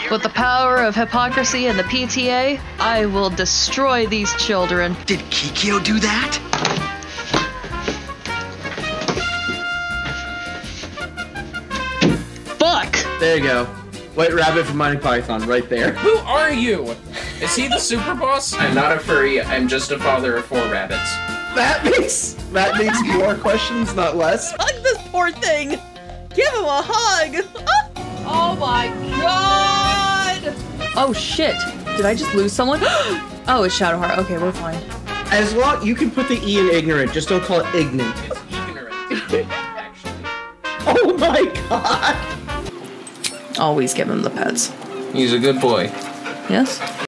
With the power of hypocrisy and the PTA, I will destroy these children. Did Kikyo do that? Fuck! There you go. White Rabbit from Monty Python, right there. Who are you? Is he the super boss? I'm not a furry, I'm just a father of 4 rabbits. That makes more questions, not less. Hug this poor thing! Give him a hug! Oh my god! Oh shit. Did I just lose someone? Oh, it's Shadowheart. Okay, we're fine. As long you can put the E in ignorant, just don't call it ignorant. It's ignorant, actually. Oh my god! Always give him the pets. He's a good boy. Yes?